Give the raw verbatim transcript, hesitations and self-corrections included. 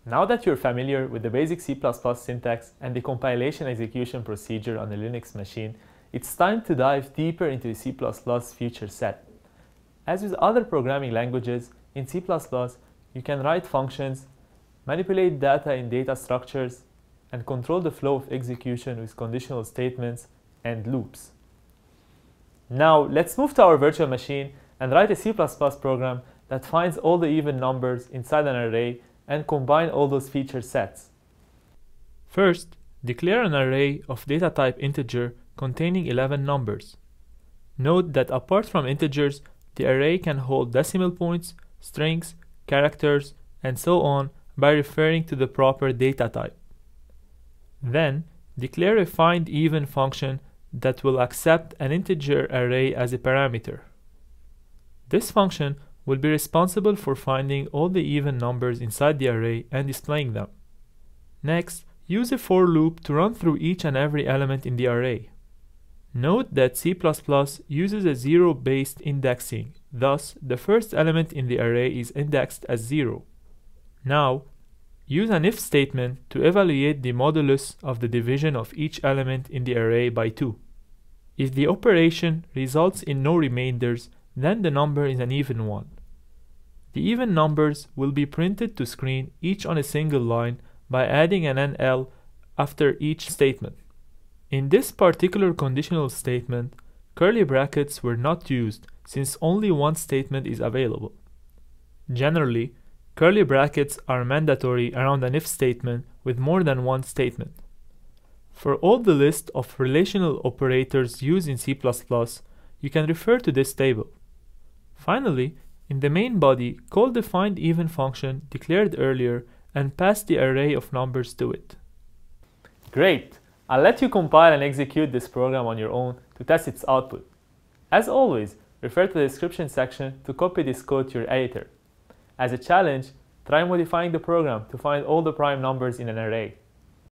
Now that you're familiar with the basic C plus plus syntax and the compilation execution procedure on a Linux machine, it's time to dive deeper into the C plus plus feature set. As with other programming languages, in C plus plus, you can write functions, manipulate data in data structures, and control the flow of execution with conditional statements and loops. Now, let's move to our virtual machine and write a C plus plus program that finds all the even numbers inside an array and combine all those feature sets. First, declare an array of data type integer containing eleven numbers. Note that apart from integers, the array can hold decimal points, strings, characters, and so on by referring to the proper data type. Then, declare a findEven function that will accept an integer array as a parameter. This function will be responsible for finding all the even numbers inside the array and displaying them. Next, use a for loop to run through each and every element in the array. Note that C plus plus uses a zero-based indexing, thus the first element in the array is indexed as zero. Now, use an if statement to evaluate the modulus of the division of each element in the array by two. If the operation results in no remainders, then the number is an even one. The even numbers will be printed to screen each on a single line by adding an N L after each statement. In this particular conditional statement, curly brackets were not used since only one statement is available. Generally, curly brackets are mandatory around an if statement with more than one statement. For all the list of relational operators used in C plus plus, you can refer to this table. Finally, in the main body, call the findEven function declared earlier and pass the array of numbers to it. Great! I'll let you compile and execute this program on your own to test its output. As always, refer to the description section to copy this code to your editor. As a challenge, try modifying the program to find all the prime numbers in an array.